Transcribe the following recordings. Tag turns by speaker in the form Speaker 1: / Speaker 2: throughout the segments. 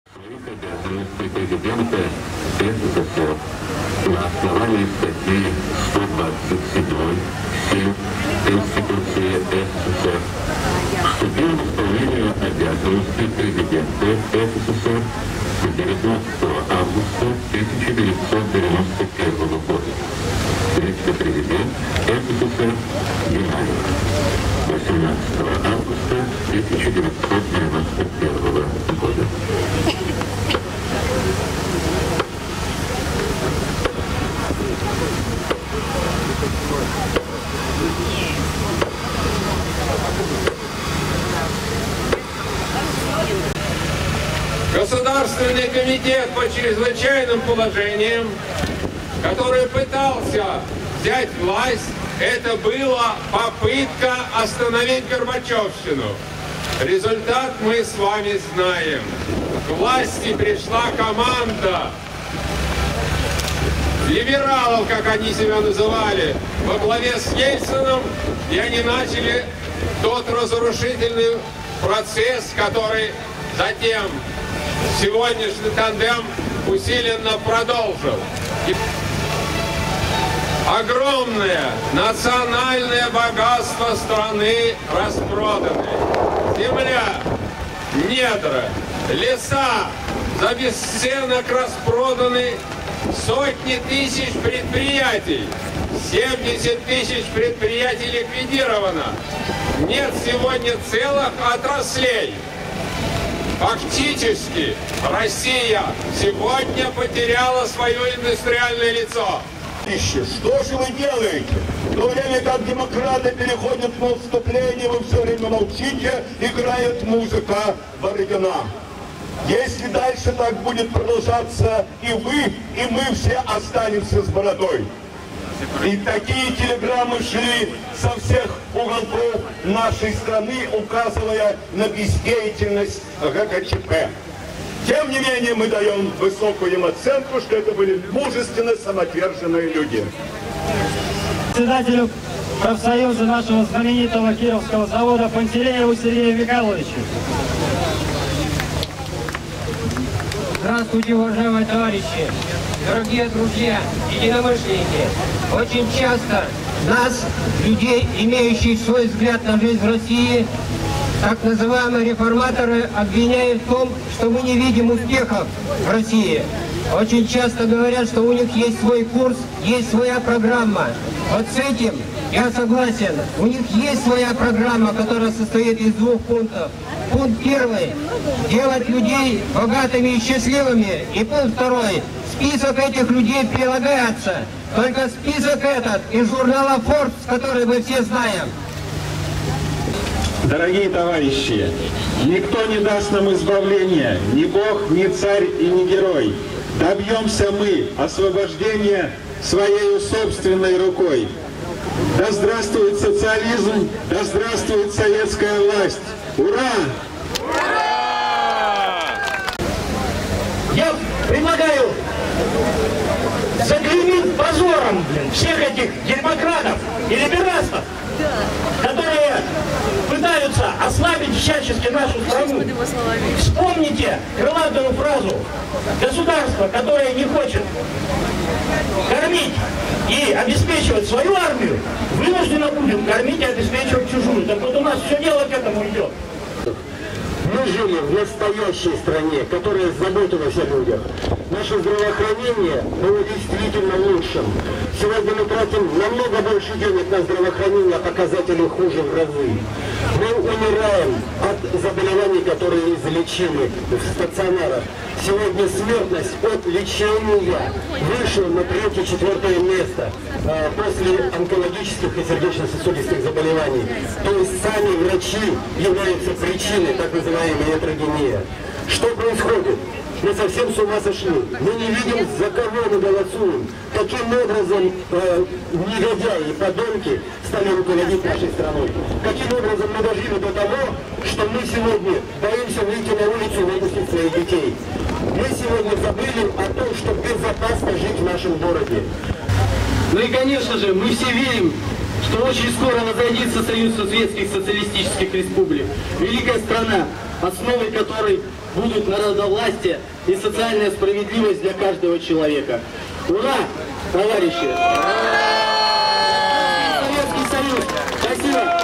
Speaker 1: Обязанности президента СССР на основании статьи 127 Конституции СССР вступил в исполнение обязанностей президента СССР 19 августа 1991 года. Вице-президент СССР Генаев 18 августа 1991 года.
Speaker 2: Государственный комитет по чрезвычайным положениям, который пытался взять власть, это была попытка остановить Горбачевщину. Результат мы с вами знаем. К власти пришла команда либералов, как они себя называли, во главе с Ельциным, и они начали тот разрушительный процесс, который затем сегодняшний тандем усиленно продолжил. Огромное национальное богатство страны распроданы. Земля, недра, леса за бесценок распроданы, сотни тысяч предприятий, 70 тысяч предприятий ликвидировано. Нет сегодня целых отраслей. Фактически Россия сегодня потеряла свое индустриальное лицо.
Speaker 3: Что же вы делаете? В то время как демократы переходят на отступление, вы все время молчите, играет музыка Бородина. Если дальше так будет продолжаться, и вы, и мы все останемся с бородой. И такие телеграммы шли со всех уголков нашей страны, указывая на бездеятельность ГКЧП. Тем не менее, мы даем высокую им оценку, что это были мужественно самоотверженные люди.
Speaker 4: Председателю профсоюза нашего знаменитого Кировского завода Пантелееву Сергею Михайловичу.
Speaker 5: Здравствуйте, уважаемые товарищи, дорогие друзья, единомышленники. Очень часто нас, людей, имеющих свой взгляд на жизнь в России, так называемые реформаторы обвиняют в том, что мы не видим успехов в России. Очень часто говорят, что у них есть свой курс, есть своя программа. Вот с этим я согласен. У них есть своя программа, которая состоит из 2 пунктов. Пункт 1 – делать людей богатыми и счастливыми. И пункт 2 – список этих людей прилагается. Только список этот из журнала Forbes, который мы все знаем.
Speaker 6: Дорогие товарищи, никто не даст нам избавления, ни Бог, ни царь и ни герой. Добьемся мы освобождения своей собственной рукой. Да здравствует социализм, да здравствует советская власть! Ура!
Speaker 4: Я предлагаю заклеймить позором всех этих демократов и либерастов, которые пытаются ослабить всячески нашу страну. Вспомните крылатую фразу: государство, которое не хочет кормить и обеспечивать свою армию, вынуждено будет кормить и обеспечивать чужую. Так вот у нас все дело к этому идет.
Speaker 7: Мы жили в настоящей стране, которая заботилась о людях. Наше здравоохранение было действительно лучшим. Сегодня мы тратим намного больше денег на здравоохранение, а показатели хуже в разы. Мы умираем от заболеваний, которые излечимы в стационарах. Сегодня смертность от лечения вышла на 3-4 место после онкологических и сердечно-сосудистых заболеваний. То есть сами врачи являются причиной так называемой ятрогения. Что происходит? Мы совсем с ума сошли. Мы не видим, за кого мы голосуем. Каким образом негодяи и подонки стали руководить нашей страной. Каким образом мы дожили до того, что мы сегодня боимся выйти на улицу и выпустить своих детей. Мы сегодня забыли о том, что безопасно жить в нашем городе.
Speaker 8: Ну и, конечно же, мы все верим, что очень скоро возродится Союз Советских Социалистических Республик. Великая страна, основой которой будут народовластие и социальная справедливость для каждого человека. Ура, товарищи! Советский Союз! Спасибо!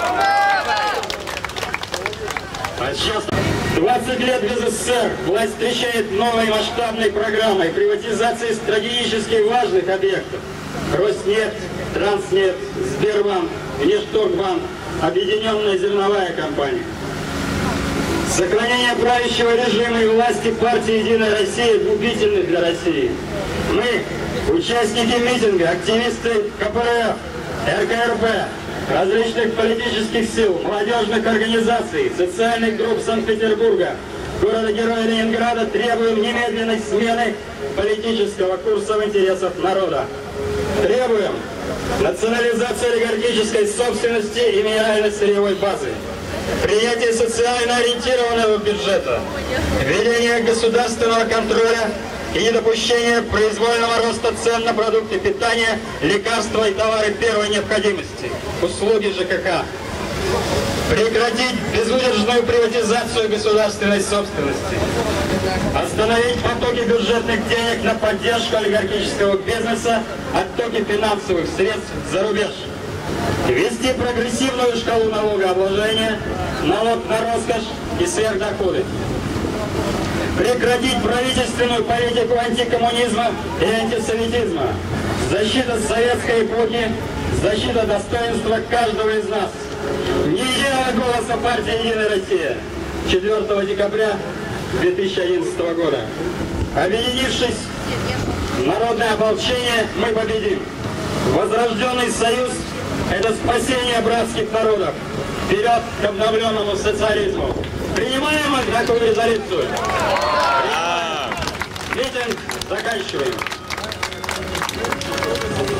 Speaker 6: А сейчас 20 лет без СССР власть встречает новой масштабной программой приватизации стратегически важных объектов. Роснефть, Транснефть, Сбербанк, Внешторгбанк, Объединенная зерновая компания. Сохранение правящего режима и власти партии «Единая Россия» губительны для России. Мы, участники митинга, активисты КПРФ, РКРП, различных политических сил, молодежных организаций, социальных групп Санкт-Петербурга, города-героя Ленинграда, требуем немедленной смены политического курса в интересах народа. Требуем национализации олигархической собственности и минерально-сырьевой базы, принятие социально ориентированного бюджета, введение государственного контроля и недопущение произвольного роста цен на продукты питания, лекарства и товары первой необходимости, услуги ЖКХ. Прекратить безудержную приватизацию государственной собственности. Остановить потоки бюджетных денег на поддержку олигархического бизнеса, оттоки финансовых средств за рубеж. Ввести прогрессивную шкалу налогообложения, налог на роскошь и сверхдоходы. Прекратить правительственную политику антикоммунизма и антисоветизма. Защита советской эпохи, защита достоинства каждого из нас. Ни единого голоса партии «Единая Россия» 4 декабря 2011 года. Объединившись в народное ополчение, мы победим. Возрожденный союз – это спасение братских народов. Вперед к обновленному социализму. Принимаем мы такую резолюцию? Митинг заканчиваем.